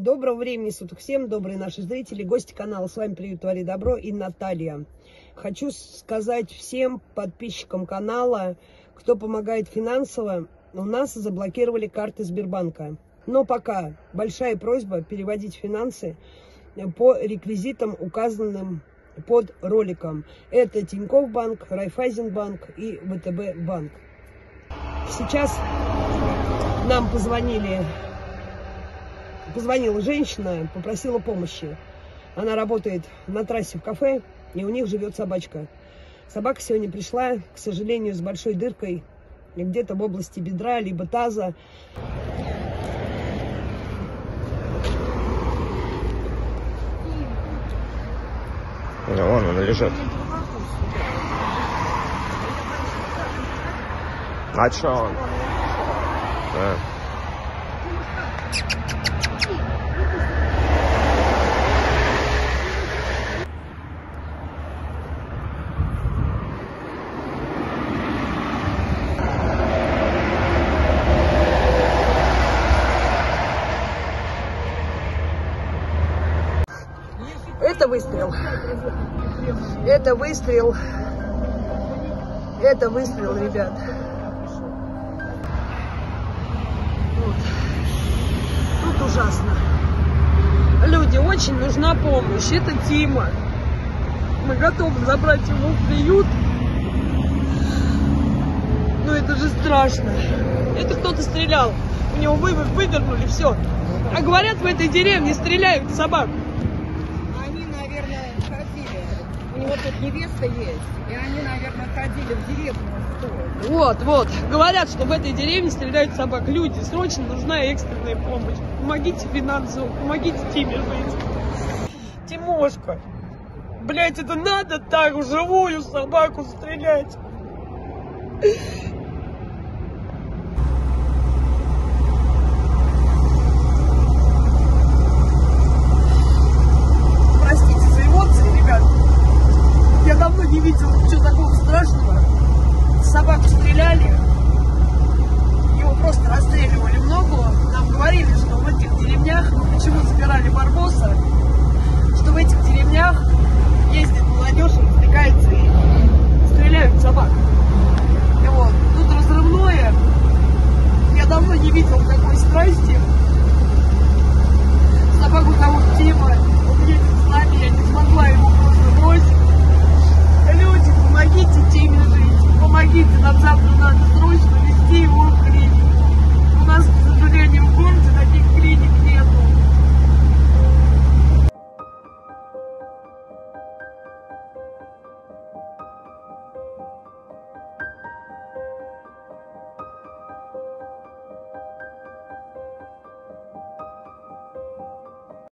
Доброго времени суток всем, добрые наши зрители, гости канала. С вами «Приют, твори добро» и Наталья. Хочу сказать всем подписчикам канала, кто помогает финансово, у нас заблокировали карты Сбербанка. Но пока большая просьба переводить финансы по реквизитам, указанным под роликом. Это Тинькофф банк, Райфайзенбанк и ВТБ банк. Сейчас нам позвонила женщина, попросила помощи. Она работает на трассе в кафе, и у них живет собачка. Собака сегодня пришла, к сожалению, с большой дыркой, где-то в области бедра, либо таза. Да, вон она лежит. А чё он? Да. Это выстрел. Это выстрел. Это выстрел, ребят. Вот. Тут ужасно. Люди, очень нужна помощь. Это Тима. Мы готовы забрать его в приют. Но это же страшно. Это кто-то стрелял. У него выдернули все. А говорят, в этой деревне стреляют в собак. У него тут невеста есть, и они, наверное, ходили в деревню. Вот. Говорят, что в этой деревне стреляют собак. Люди, срочно нужна экстренная помощь. Помогите финансово, помогите Тиме жить. Тимошка, блять, это надо так, в живую собаку стрелять.